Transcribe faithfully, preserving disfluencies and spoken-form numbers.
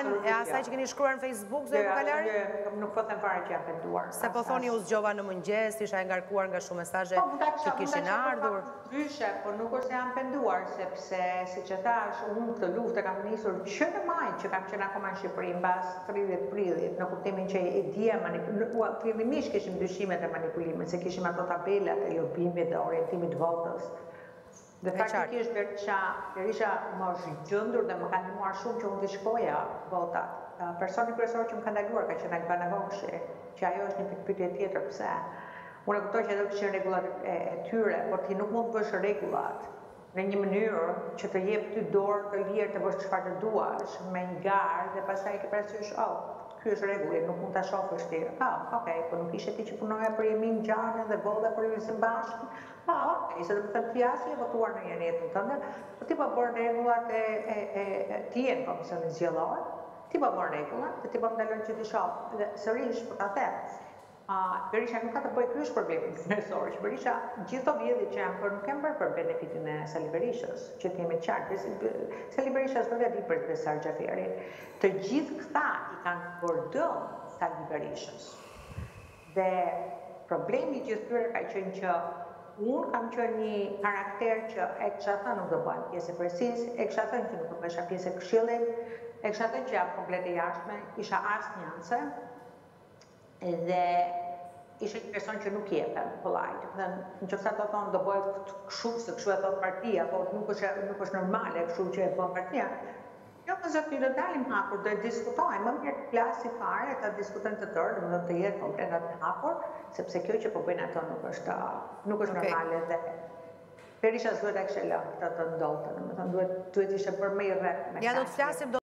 E asaj që keni shkruar në Facebook, zë Kokalari? Nuk po them fare që janë penduar. Se po thoni u zgjova në mëngjes, isha e ngarkuar nga shumë mesazhe që kishin ardhur. Ndryshe, po nuk është se janë penduar, sepse siç e thash, unë këtë luftë kam nisur që në maj që kam qenë akoma në Shqipëri mbas tridhjetë prillit, në kuptimin që e dija manipulimi, fillimisht kishim dyshimet e manipulimit, se kishim ato tabelat e lobimit dhe orientimit votës. Dhe faktikisht Berisha, Berisha më është gjëndur dhe më ka ndihmuar shumë që unë të shkoja votat. Personi kryesor që më ka ndaluar ka qenë Albana Voshi, që ajo është një pyetje tjetër pse. Unë e kuptoj që ato kishin rregullat e tyre, por ti nuk mund të bësh rregullat në një mënyrë që të jep ty dorë të lirë të bësh çfarë të duash me një garë dhe pastaj ke parasysh, oh, ky është rregulli, nuk mund ta shohësh ti. Ah, okay, po nuk ishe ti që punoja për Jemin Gjanë dhe volla për Yusën Bashkën. Ah, okay, se do të them ti as je votuar në një jetën tënde, po ti po bën rregullat e e e ti je në komisionin zgjedhor, ti po bën rregullat, ti po ndalon që ti shoh. Dhe sërish për ta thënë, Uh, Berisha nuk ka të bëjë ky është problemi kryesor. Berisha gjithë to vjedhje që janë për nuk kanë bërë për benefitin e Sali Berishës, që të jemi të qartë. Sali Berisha s'do të di për Besar Xhaferin. Të gjithë këta i kanë bërë dëm Sali Berishës. Dhe problemi i gjithë tyre ka qenë që unë kam qenë një karakter që e kisha thënë nuk do bëjmë pjesë e përsis, e kisha thënë që nuk do bëjmë pjesë e këshillit, e kisha thënë që jam komplet e jashtme, isha asnjëse. Dhe ishte një person që nuk jepem polite. Në që fësa të thonë do bëjë kështu, se kështu e thotë partia, po nuk është, nuk është normale kështu që e bën partia. Jo, më zëtë një do dalim hapur, do e diskutojmë, më mirë të klasi fare, të diskutojmë të tërë, dhe të jetë kompletat të hapur, sepse kjo që po bëjnë ato nuk është, nuk është normale dhe Berisha duhet e kështë lënë të të ndotën, më thënë duhet ishte për me i rreth me ja, do të flasim